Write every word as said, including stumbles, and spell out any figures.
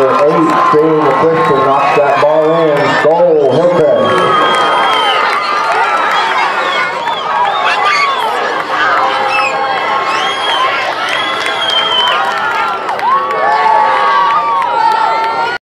number eight, Shaylee eight, knocks that ball in. Goal, Hillcrest.